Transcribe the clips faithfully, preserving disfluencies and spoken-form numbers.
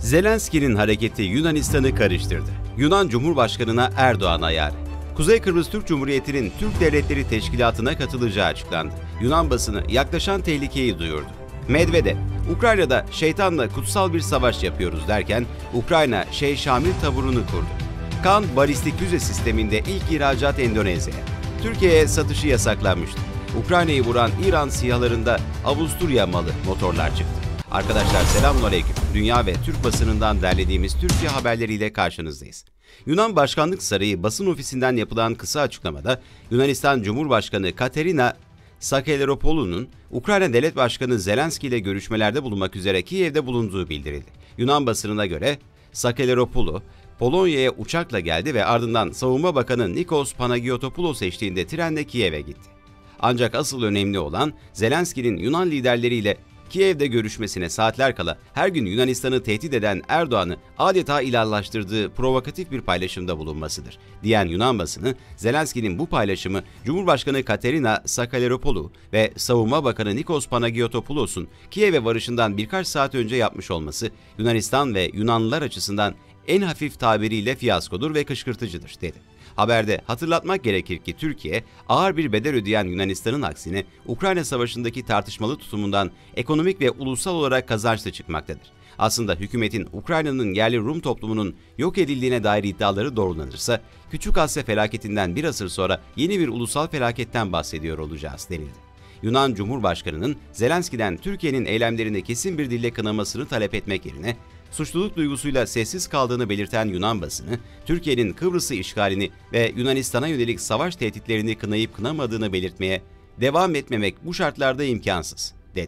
Zelenski'nin hareketi Yunanistan'ı karıştırdı. Yunan Cumhurbaşkanı'na Erdoğan ayarı. Kuzey Kıbrıs Türk Cumhuriyeti'nin Türk Devletleri Teşkilatı'na katılacağı açıklandı. Yunan basını yaklaşan tehlikeyi duyurdu. Medvedev, Ukrayna'da şeytanla kutsal bir savaş yapıyoruz derken Ukrayna Şeyh Şamil taburunu kurdu. Kan balistik füze sisteminde ilk ihracat Endonezya'ya. Türkiye'ye satışı yasaklanmıştı. Ukrayna'yı vuran İran SİHA'larında Avusturya malı motorlar çıktı. Arkadaşlar selamünaleyküm. Dünya ve Türk basınından derlediğimiz Türkiye haberleriyle karşınızdayız. Yunan Başkanlık Sarayı basın ofisinden yapılan kısa açıklamada Yunanistan Cumhurbaşkanı Katerina Sakellaropoulou'nun Ukrayna Devlet Başkanı Zelenski ile görüşmelerde bulunmak üzere Kiev'de bulunduğu bildirildi. Yunan basınına göre Sakellaropoulou, Polonya'ya uçakla geldi ve ardından Savunma Bakanı Nikos Panagiotopoulos eşliğinde trenle Kiev'e gitti. Ancak asıl önemli olan Zelenski'nin Yunan liderleriyle Kiev'de görüşmesine saatler kala her gün Yunanistan'ı tehdit eden Erdoğan'ı adeta ilahlaştırdığı provokatif bir paylaşımda bulunmasıdır, diyen Yunan basını, Zelenski'nin bu paylaşımı Cumhurbaşkanı Katerina Sakellaropoulou ve Savunma Bakanı Nikos Panagiotopoulos'un Kiev'e varışından birkaç saat önce yapmış olması Yunanistan ve Yunanlılar açısından en hafif tabiriyle fiyaskodur ve kışkırtıcıdır, dedi. Haberde hatırlatmak gerekir ki Türkiye, ağır bir bedel ödeyen Yunanistan'ın aksine Ukrayna Savaşı'ndaki tartışmalı tutumundan ekonomik ve ulusal olarak kazançlı çıkmaktadır. Aslında hükümetin Ukrayna'nın yerli Rum toplumunun yok edildiğine dair iddiaları doğrulanırsa, Küçük Asya felaketinden bir asır sonra yeni bir ulusal felaketten bahsediyor olacağız denildi. Yunan Cumhurbaşkanı'nın Zelenski'den Türkiye'nin eylemlerini kesin bir dille kınamasını talep etmek yerine, suçluluk duygusuyla sessiz kaldığını belirten Yunan basını, Türkiye'nin Kıbrıs'ı işgalini ve Yunanistan'a yönelik savaş tehditlerini kınayıp kınamadığını belirtmeye devam etmemek bu şartlarda imkansız, dedi.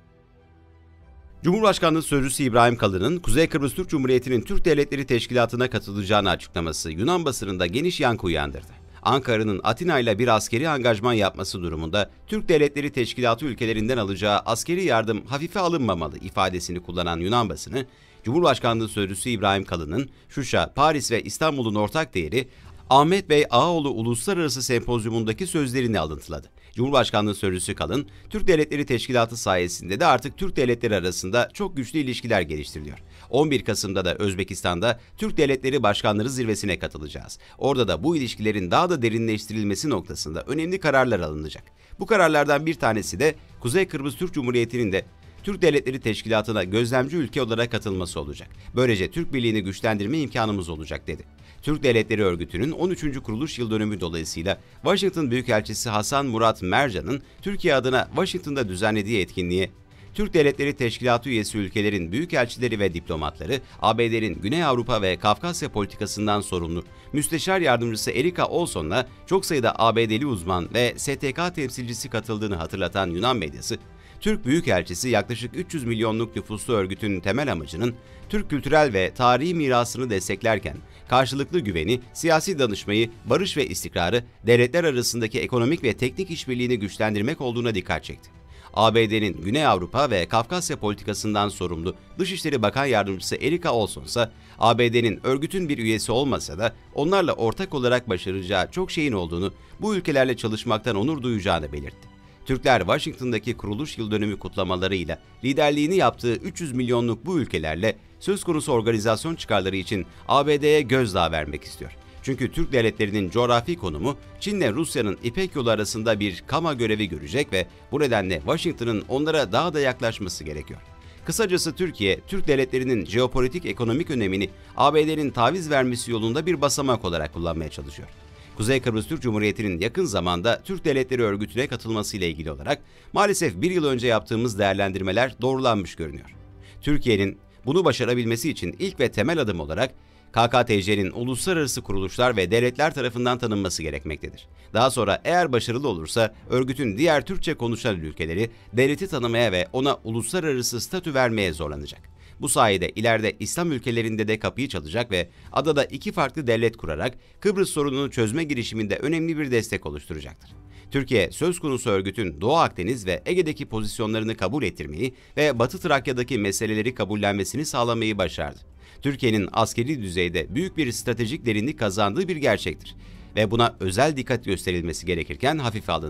Cumhurbaşkanlığı Sözcüsü İbrahim Kalın'ın Kuzey Kıbrıs Türk Cumhuriyeti'nin Türk Devletleri Teşkilatı'na katılacağını açıklaması Yunan basınında geniş yankı uyandırdı. Ankara'nın Atina ile bir askeri angajman yapması durumunda Türk Devletleri Teşkilatı ülkelerinden alacağı askeri yardım hafife alınmamalı ifadesini kullanan Yunan basını, Cumhurbaşkanlığı Sözcüsü İbrahim Kalın'ın Şuşa, Paris ve İstanbul'un ortak değeri Ahmet Bey Ağaoğlu Uluslararası Sempozyumundaki sözlerini alıntıladı. Cumhurbaşkanlığı Sözcüsü Kalın, Türk Devletleri Teşkilatı sayesinde de artık Türk devletleri arasında çok güçlü ilişkiler geliştiriliyor. on bir Kasım'da da Özbekistan'da Türk Devletleri Başkanları Zirvesi'ne katılacağız. Orada da bu ilişkilerin daha da derinleştirilmesi noktasında önemli kararlar alınacak. Bu kararlardan bir tanesi de Kuzey Kıbrıs Türk Cumhuriyeti'nin de Türk Devletleri Teşkilatı'na gözlemci ülke olarak katılması olacak. Böylece Türk Birliği'ni güçlendirme imkanımız olacak, dedi. Türk Devletleri Örgütü'nün on üçüncü kuruluş yıl dönümü dolayısıyla Washington Büyükelçisi Hasan Murat Mercan'ın Türkiye adına Washington'da düzenlediği etkinliğe Türk Devletleri Teşkilatı üyesi ülkelerin büyükelçileri ve diplomatları, A B D'nin Güney Avrupa ve Kafkasya politikasından sorumlu Müsteşar Yardımcısı Erika Olson'la çok sayıda A B D'li uzman ve S T K temsilcisi katıldığını hatırlatan Yunan medyası, Türk Büyükelçisi yaklaşık üç yüz milyonluk nüfuslu örgütün temel amacının Türk kültürel ve tarihi mirasını desteklerken karşılıklı güveni, siyasi danışmayı, barış ve istikrarı, devletler arasındaki ekonomik ve teknik işbirliğini güçlendirmek olduğuna dikkat çekti. A B D'nin Güney Avrupa ve Kafkasya politikasından sorumlu Dışişleri Bakan Yardımcısı Erika Olson ise A B D'nin örgütün bir üyesi olmasa da onlarla ortak olarak başaracağı çok şeyin olduğunu, bu ülkelerle çalışmaktan onur duyacağını belirtti. Türkler Washington'daki kuruluş yıl dönümü kutlamalarıyla liderliğini yaptığı üç yüz milyonluk bu ülkelerle söz konusu organizasyon çıkarları için A B D'ye gözdağı vermek istiyor. Çünkü Türk devletlerinin coğrafi konumu Çin'le Rusya'nın İpek Yolu arasında bir kama görevi görecek ve bu nedenle Washington'ın onlara daha da yaklaşması gerekiyor. Kısacası Türkiye, Türk devletlerinin jeopolitik ekonomik önemini A B D'nin taviz vermesi yolunda bir basamak olarak kullanmaya çalışıyor. Kuzey Kıbrıs Türk Cumhuriyeti'nin yakın zamanda Türk Devletleri Örgütü'ne katılmasıyla ilgili olarak maalesef bir yıl önce yaptığımız değerlendirmeler doğrulanmış görünüyor. Türkiye'nin bunu başarabilmesi için ilk ve temel adım olarak K K T C'nin uluslararası kuruluşlar ve devletler tarafından tanınması gerekmektedir. Daha sonra eğer başarılı olursa örgütün diğer Türkçe konuşan ülkeleri devleti tanımaya ve ona uluslararası statü vermeye zorlanacak. Bu sayede ileride İslam ülkelerinde de kapıyı çalacak ve adada iki farklı devlet kurarak Kıbrıs sorununu çözme girişiminde önemli bir destek oluşturacaktır. Türkiye, söz konusu örgütün Doğu Akdeniz ve Ege'deki pozisyonlarını kabul ettirmeyi ve Batı Trakya'daki meseleleri kabullenmesini sağlamayı başardı. Türkiye'nin askeri düzeyde büyük bir stratejik derinlik kazandığı bir gerçektir ve buna özel dikkat gösterilmesi gerekirken hafife alındı.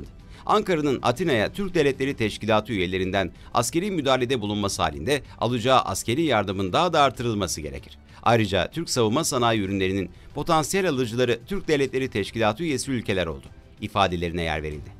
Ankara'nın Atina'ya Türk Devletleri Teşkilatı üyelerinden askeri müdahalede bulunması halinde alacağı askeri yardımın daha da artırılması gerekir. Ayrıca Türk savunma sanayi ürünlerinin potansiyel alıcıları Türk Devletleri Teşkilatı üyesi ülkeler oldu ifadelerine yer verildi.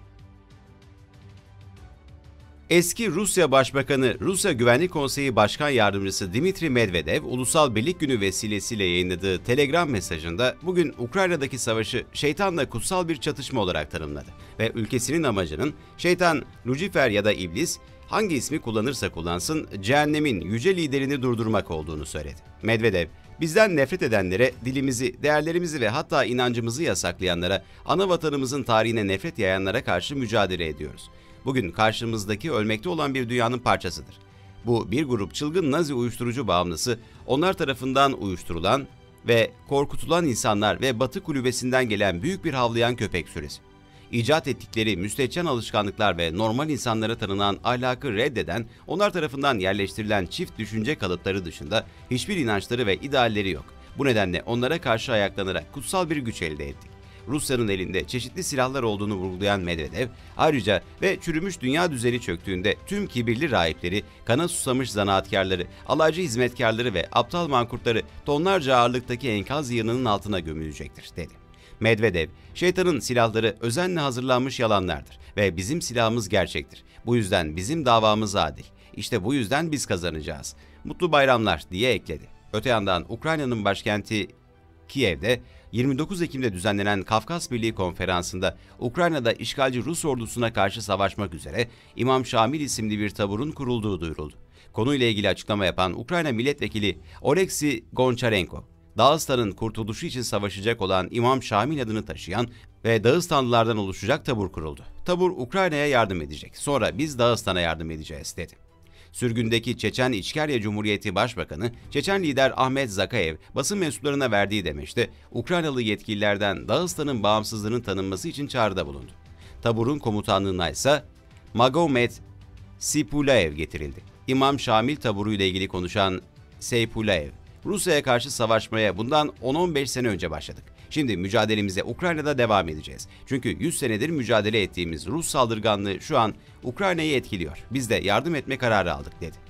Eski Rusya Başbakanı, Rusya Güvenlik Konseyi Başkan Yardımcısı Dmitri Medvedev, Ulusal Birlik Günü vesilesiyle yayınladığı Telegram mesajında bugün Ukrayna'daki savaşı şeytanla kutsal bir çatışma olarak tanımladı ve ülkesinin amacının şeytan, Lucifer ya da iblis, hangi ismi kullanırsa kullansın, cehennemin yüce liderini durdurmak olduğunu söyledi. Medvedev, bizden nefret edenlere, dilimizi, değerlerimizi ve hatta inancımızı yasaklayanlara, ana vatanımızın tarihine nefret yayanlara karşı mücadele ediyoruz. Bugün karşımızdaki ölmekte olan bir dünyanın parçasıdır. Bu bir grup çılgın Nazi uyuşturucu bağımlısı, onlar tarafından uyuşturulan ve korkutulan insanlar ve Batı kulübesinden gelen büyük bir havlayan köpek sürüsü. İcat ettikleri müstehcen alışkanlıklar ve normal insanlara tanınan ahlakı reddeden, onlar tarafından yerleştirilen çift düşünce kalıpları dışında hiçbir inançları ve idealleri yok. Bu nedenle onlara karşı ayaklanarak kutsal bir güç elde ettik. Rusya'nın elinde çeşitli silahlar olduğunu vurgulayan Medvedev, ayrıca ve çürümüş dünya düzeni çöktüğünde tüm kibirli rahipleri, kana susamış zanaatkarları, alaycı hizmetkarları ve aptal mankurtları tonlarca ağırlıktaki enkaz yığınının altına gömülecektir, dedi. Medvedev, şeytanın silahları özenle hazırlanmış yalanlardır ve bizim silahımız gerçektir. Bu yüzden bizim davamız adil. İşte bu yüzden biz kazanacağız. Mutlu bayramlar, diye ekledi. Öte yandan Ukrayna'nın başkenti Kiev'de yirmi dokuz Ekim'de düzenlenen Kafkas Birliği Konferansı'nda Ukrayna'da işgalci Rus ordusuna karşı savaşmak üzere İmam Şamil isimli bir taburun kurulduğu duyuruldu. Konuyla ilgili açıklama yapan Ukrayna Milletvekili Oleksiy Gonçarenko, Dağıstan'ın kurtuluşu için savaşacak olan İmam Şamil adını taşıyan ve Dağıstanlılardan oluşacak tabur kuruldu. Tabur Ukrayna'ya yardım edecek, sonra biz Dağıstan'a yardım edeceğiz, dedi. Sürgündeki Çeçen İçkerya Cumhuriyeti Başbakanı, Çeçen lider Ahmet Zakayev, basın mensuplarına verdiği demeçte Ukraynalı yetkililerden Dağıstan'ın bağımsızlığının tanınması için çağrıda bulundu. Taburun komutanlığına ise Magomed Seypulaev getirildi. İmam Şamil taburu ile ilgili konuşan Seypulaev, Rusya'ya karşı savaşmaya bundan on on beş sene önce başladık. Şimdi mücadelemize Ukrayna'da devam edeceğiz. Çünkü yüz senedir mücadele ettiğimiz Rus saldırganlığı şu an Ukrayna'yı etkiliyor. Biz de yardım etme kararı aldık, dedi.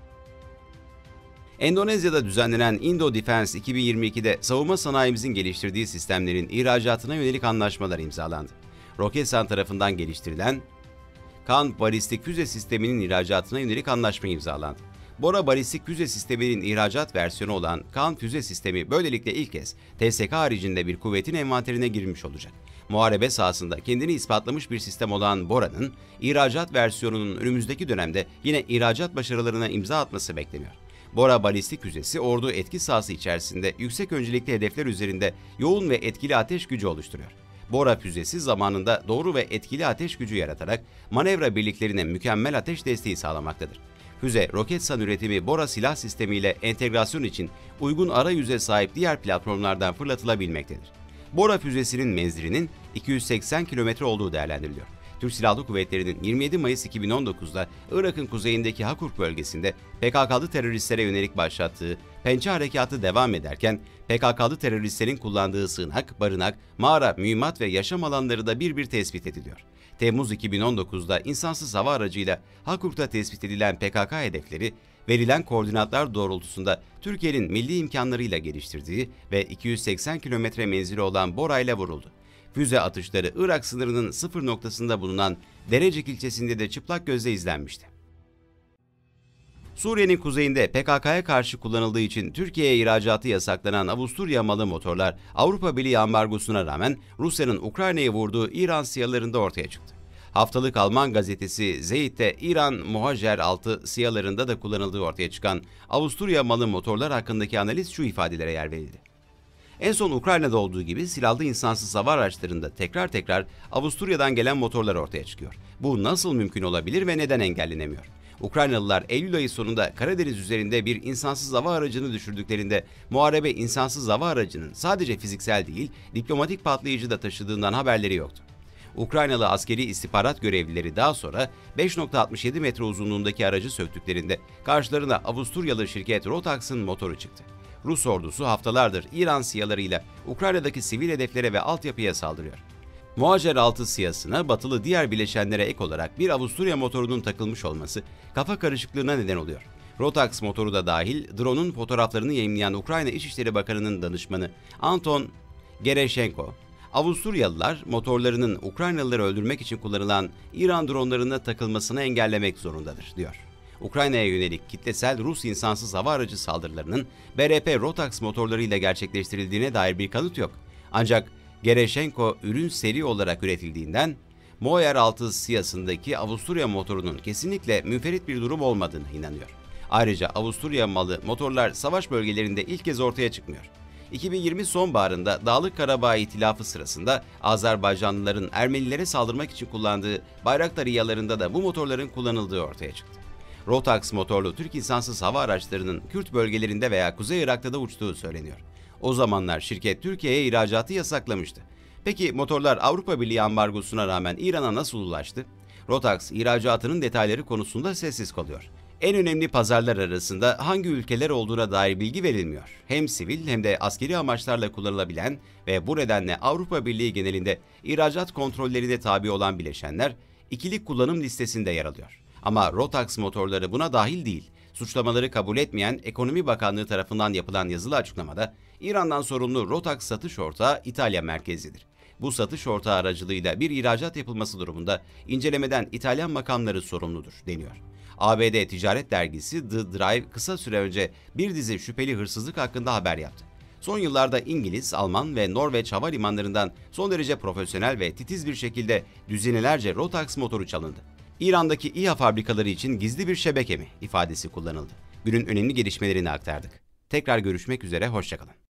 Endonezya'da düzenlenen Indo Defense iki bin yirmi iki'de savunma sanayimizin geliştirdiği sistemlerin ihracatına yönelik anlaşmalar imzalandı. Roketsan tarafından geliştirilen Kan balistik füze sisteminin ihracatına yönelik anlaşma imzalandı. Bora balistik füze sisteminin ihracat versiyonu olan Kan füze sistemi böylelikle ilk kez T S K haricinde bir kuvvetin envanterine girmiş olacak. Muharebe sahasında kendini ispatlamış bir sistem olan Bora'nın ihracat versiyonunun önümüzdeki dönemde yine ihracat başarılarına imza atması bekleniyor. Bora balistik füzesi ordu etki sahası içerisinde yüksek öncelikli hedefler üzerinde yoğun ve etkili ateş gücü oluşturuyor. Bora füzesi zamanında doğru ve etkili ateş gücü yaratarak manevra birliklerine mükemmel ateş desteği sağlamaktadır. Füze, Roketsan üretimi Bora silah sistemiyle entegrasyon için uygun arayüze sahip diğer platformlardan fırlatılabilmektedir. Bora füzesinin menzilinin iki yüz seksen kilometre olduğu değerlendiriliyor. Türk Silahlı Kuvvetleri'nin yirmi yedi Mayıs iki bin on dokuz'da Irak'ın kuzeyindeki Hakurk bölgesinde P K K'lı teröristlere yönelik başlattığı Pençe Harekatı devam ederken P K K'lı teröristlerin kullandığı sığınak, barınak, mağara, mühimmat ve yaşam alanları da bir bir tespit ediliyor. Temmuz iki bin on dokuz'da insansız hava aracıyla Hakurk'ta tespit edilen P K K hedefleri, verilen koordinatlar doğrultusunda Türkiye'nin milli imkanlarıyla geliştirdiği ve iki yüz seksen kilometre menzili olan Bora ile vuruldu. Füze atışları Irak sınırının sıfır noktasında bulunan Derecik ilçesinde de çıplak gözle izlenmişti. Suriye'nin kuzeyinde P K K'ya karşı kullanıldığı için Türkiye'ye ihracatı yasaklanan Avusturya malı motorlar Avrupa Birliği ambargosuna rağmen Rusya'nın Ukrayna'ya vurduğu İran siyalarında ortaya çıktı. Haftalık Alman gazetesi Zeit'te İran Muhacer altı siyalarında da kullanıldığı ortaya çıkan Avusturya malı motorlar hakkındaki analiz şu ifadelere yer verildi. En son Ukrayna'da olduğu gibi silahlı insansız hava araçlarında tekrar tekrar Avusturya'dan gelen motorlar ortaya çıkıyor. Bu nasıl mümkün olabilir ve neden engellenemiyor? Ukraynalılar Eylül ayı sonunda Karadeniz üzerinde bir insansız hava aracını düşürdüklerinde muharebe insansız hava aracının sadece fiziksel değil, diplomatik patlayıcı da taşıdığından haberleri yoktu. Ukraynalı askeri istihbarat görevlileri daha sonra beş nokta altmış yedi metre uzunluğundaki aracı söktüklerinde karşılarına Avusturyalı şirket Rotax'ın motoru çıktı. Rus ordusu haftalardır İran siyalarıyla Ukrayna'daki sivil hedeflere ve altyapıya saldırıyor. Muacer altı siyasına batılı diğer bileşenlere ek olarak bir Avusturya motorunun takılmış olması kafa karışıklığına neden oluyor. Rotax motoru da dahil, drone'un fotoğraflarını yayımlayan Ukrayna İçişleri Bakanı'nın danışmanı Anton Gereşenko, Avusturyalılar motorlarının Ukraynalıları öldürmek için kullanılan İran dronlarına takılmasını engellemek zorundadır, diyor. Ukrayna'ya yönelik kitlesel Rus insansız hava aracı saldırılarının B R P Rotax motorlarıyla gerçekleştirildiğine dair bir kanıt yok. Ancak Gereşenko ürün seri olarak üretildiğinden Moer altı siyasındaki Avusturya motorunun kesinlikle münferit bir durum olmadığına inanıyor. Ayrıca Avusturya malı motorlar savaş bölgelerinde ilk kez ortaya çıkmıyor. iki bin yirmi sonbaharında Dağlık Karabağ İtilafı sırasında Azerbaycanlıların Ermenilere saldırmak için kullandığı Bayraktar İHA'larında da bu motorların kullanıldığı ortaya çıktı. Rotax motorlu Türk insansız hava araçlarının Kürt bölgelerinde veya Kuzey Irak'ta da uçtuğu söyleniyor. O zamanlar şirket Türkiye'ye ihracatı yasaklamıştı. Peki motorlar Avrupa Birliği ambargosuna rağmen İran'a nasıl ulaştı? Rotax ihracatının detayları konusunda sessiz kalıyor. En önemli pazarlar arasında hangi ülkeler olduğuna dair bilgi verilmiyor. Hem sivil hem de askeri amaçlarla kullanılabilen ve bu nedenle Avrupa Birliği genelinde ihracat kontrollerine tabi olan bileşenler ikili kullanım listesinde yer alıyor. Ama Rotax motorları buna dahil değil. Suçlamaları kabul etmeyen Ekonomi Bakanlığı tarafından yapılan yazılı açıklamada İran'dan sorumlu Rotax satış ortağı İtalya merkezlidir. Bu satış ortağı aracılığıyla bir ihracat yapılması durumunda incelemeden İtalyan makamları sorumludur, deniyor. A B D ticaret dergisi The Drive kısa süre önce bir dizi şüpheli hırsızlık hakkında haber yaptı. Son yıllarda İngiliz, Alman ve Norveç havalimanlarından son derece profesyonel ve titiz bir şekilde düzinelerce Rotax motoru çalındı. İran'daki İHA fabrikaları için gizli bir şebeke mi ifadesi kullanıldı. Günün önemli gelişmelerini aktardık. Tekrar görüşmek üzere, hoşça kalın.